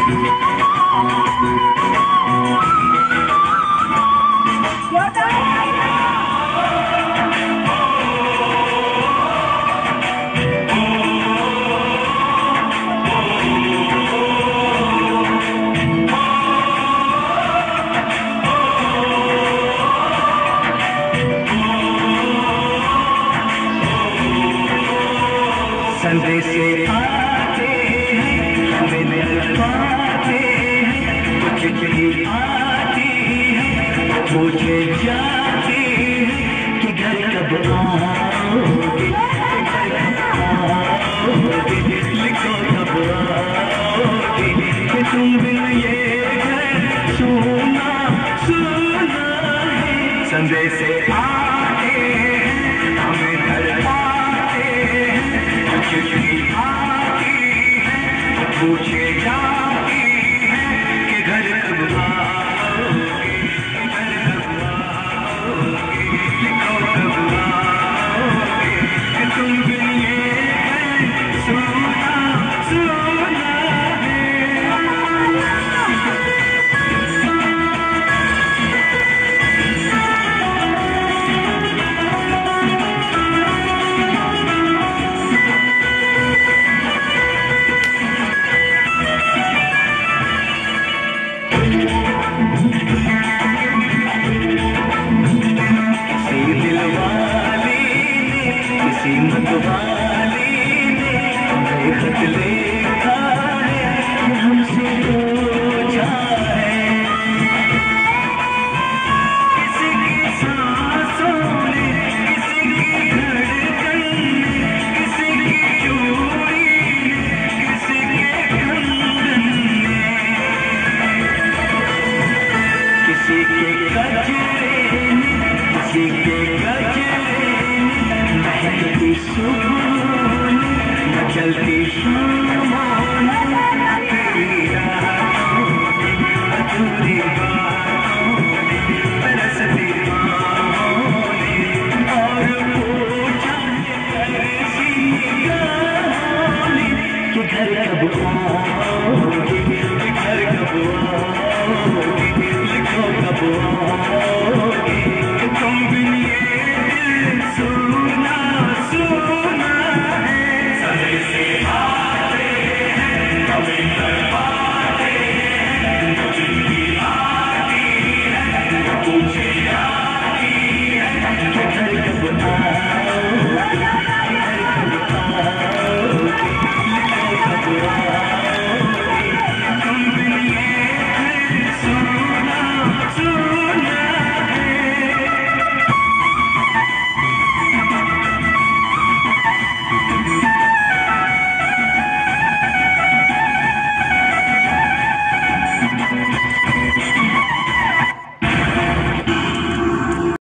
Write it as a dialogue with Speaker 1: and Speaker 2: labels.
Speaker 1: संदेशे आते हैं हमें दिल पाते हैं, कुछ चिट्ठी आती है पूछे जाती है कि घर कब आओगे, लिखो कब आओगे कि तुम बिन ये घर सुना सुना है। संदेशे आते हैं हमें दिल पाते हैं, चिट्ठी आती है पूछे जाती है कि घर कब आओगे, घर कब आओगे, लिखो कब आओगे कि तुम बिन ये घर सुना सुना है। किसी मतवाली ने खत लिखा है हमसे पूछा है, किसी की सांसों ने, किसी की धड़कन ने, किसी की चूड़ी ने, किसी के कंगन ने, किसी के गजरे ने, किसी के गजरे महकती सुबह न चलती शामों तेरी राहों अधूरी बातों तरसती बाहों ने और पूछा तरसी निगाहों ने कि घर कब आओगे, घर कब आओगे, लिखो कब आओगे कि तुम बिन ये दिल सुना सुना है। संदेशे आते हैं हमें दिल पाते हैं, चिट्ठी आती है पूछे जाती है कि घर कब आओगे, घर कब आओगे, लिखो कब आओगे तुम बिन ये दिल सुना सुना है।